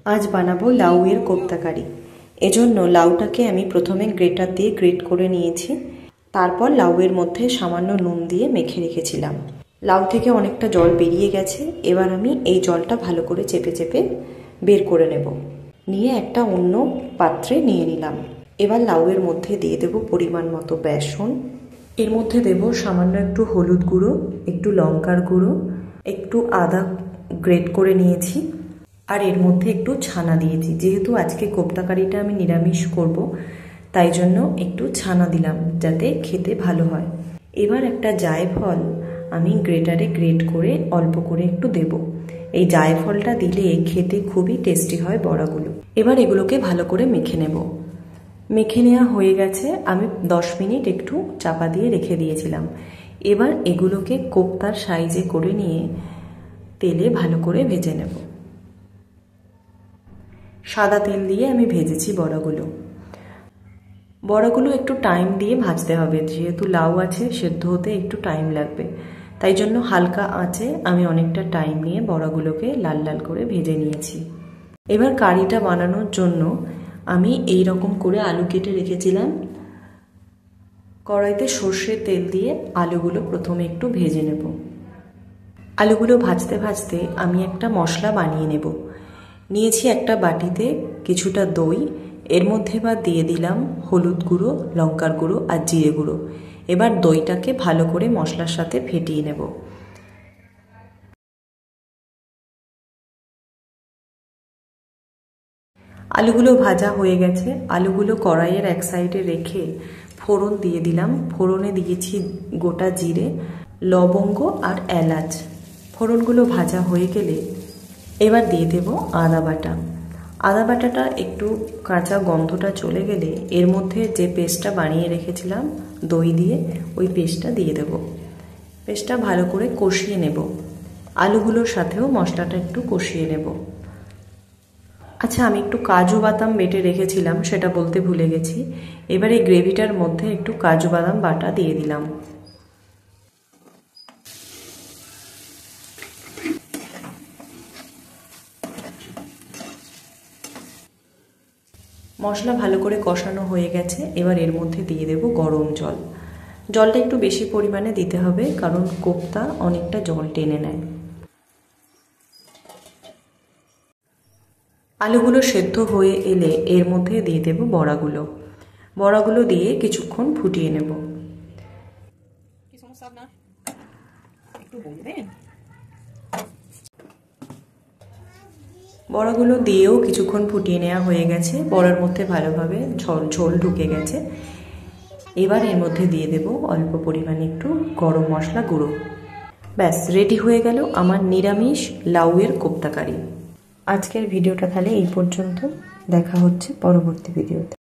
আজ বানাবো লাউয়ের কোপ্তা কারি। এজন্য লাউটাকে আমি প্রথমে গ্রেটার দিয়ে গ্রেট করে নিয়েছি, তারপর লাউয়ের মধ্যে সামান্য নুন দিয়ে মেখে রেখেছিলাম। লাউ থেকে অনেকটা জল বেরিয়ে গেছে, এবার আমি এই জলটা ভালো করে চেপে চেপে বের করে নেব। নিয়ে একটা অন্য পাত্রে নিয়ে নিলাম। এবার লাউয়ের মধ্যে দিয়ে দেব পরিমাণ মতো বেসন, এর মধ্যে দেব সামান্য একটু হলুদ গুঁড়ো, একটু লঙ্কার গুঁড়ো, একটু আদা গ্রেট করে নিয়েছি, আর এর মধ্যে একটু ছানা দিয়েছি। যেহেতু আজকে কোপ্তা কারিটা আমি নিরামিষ করব, তাই জন্য একটু ছানা দিলাম যাতে খেতে ভালো হয়। এবার একটা জায়ফল আমি গ্রেটারে গ্রেট করে অল্প করে একটু দেব। এই জায়ফলটা দিলে খেতে খুবই টেস্টি হয় বড়াগুলো। এবার এগুলোকে ভালো করে মেখে নেব। মেখে নেওয়া হয়ে গেছে, আমি 10 মিনিট একটু চাপা দিয়ে রেখে দিয়েছিলাম। এবার এগুলোকে কোপ্তার সাইজে করে নিয়ে তেলে ভালো করে ভেজে নেব। সাদা তেল দিয়ে আমি ভেজেছি বড়াগুলো। বড়াগুলো একটু টাইম দিয়ে ভাজতে হবে, যেহেতু লাউ আছে সেদ্ধ হতে একটু টাইম লাগবে, তাই জন্য হালকা আঁচে আমি অনেকটা টাইম নিয়ে বড়াগুলোকে লাল লাল করে ভেজে নিয়েছি। এবার কারিটা বানানোর জন্য আমি এই রকম করে আলু কেটে রেখেছিলাম। কড়াইতে সর্ষের তেল দিয়ে আলুগুলো প্রথমে একটু ভেজে নেব। আলুগুলো ভাজতে ভাজতে আমি একটা মশলা বানিয়ে নেব। নিয়েছি একটা বাটিতে কিছুটা দই, এর মধ্যে এবার দিয়ে দিলাম হলুদ গুঁড়ো, লঙ্কার গুঁড়ো আর জিরে গুঁড়ো। এবার দইটাকে ভালো করে মশলার সাথে ফেটিয়ে নেব। আলুগুলো ভাজা হয়ে গেছে, আলুগুলো কড়াইয়ের এক সাইডে রেখে ফোড়ন দিয়ে দিলাম। ফোড়নে দিয়েছি গোটা জিরে, লবঙ্গ আর এলাচ। ফোড়নগুলো ভাজা হয়ে গেলে এবার দিয়ে দেব আদা বাটা। আদা বাটাটা একটু কাঁচা গন্ধটা চলে গেলে এর মধ্যে যে পেস্টটা বানিয়ে রেখেছিলাম দই দিয়ে, ওই পেস্টটা দিয়ে দেব। পেস্টটা ভালো করে কষিয়ে নেব। আলুগুলোর সাথেও মশলাটা একটু কষিয়ে নেব। আচ্ছা, আমি একটু কাজু বাদাম বেটে রেখেছিলাম, সেটা বলতে ভুলে গেছি। এবার এই গ্রেভিটার মধ্যে একটু কাজু বাদাম বাটা দিয়ে দিলাম। মশলা ভালো করে কষানো হয়ে গেছে, এবার এর মধ্যে দিয়ে দেব গরম জল। জলটা একটু বেশি পরিমাণে দিতে হবে, কারণ কোপ্তা অনেকটা জল টেনে নেয়। আলুগুলো সেদ্ধ হয়ে এলে এর মধ্যে দিয়ে দেব বড়াগুলো। বড়াগুলো দিয়ে কিছুক্ষণ ফুটিয়ে নেব। বড়াগুলো দিয়েও কিছুক্ষণ ফুটিয়ে নেওয়া হয়ে গেছে। বড়ার মধ্যে ভালোভাবে ঝোল ঢুকে গেছে। এবার এর মধ্যে দিয়ে দেব অল্প পরিমাণে একটু গরম মশলা গুঁড়ো। ব্যাস, রেডি হয়ে গেল আমার নিরামিষ লাউয়ের কোপ্তা কারি। আজকের ভিডিওটা তাহলে এই পর্যন্ত। দেখা হচ্ছে পরবর্তী ভিডিওতে।